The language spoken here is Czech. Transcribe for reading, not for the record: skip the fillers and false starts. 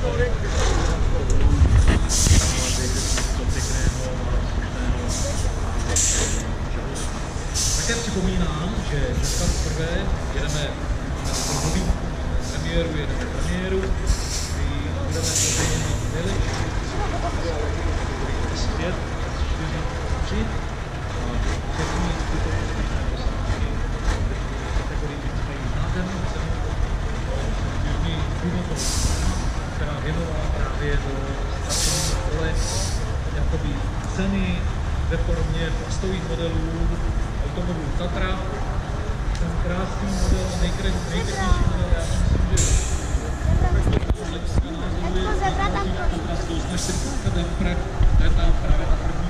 Také připomínám, že dneska poprvé jedeme premiéru, kdy budeme zveřejněni nejlepší zpět 4-3 a všechny tyto kategorii mají nádhernou cenu firmy Humoton, která věnovala právě do startovního pole jakoby ceny ve formě plastových modelů automobilů Tatra. Ten krásný model, nejkrásnější model, já si myslím, že z hlediska názoru je krásný, označte Damper, to je právě ta první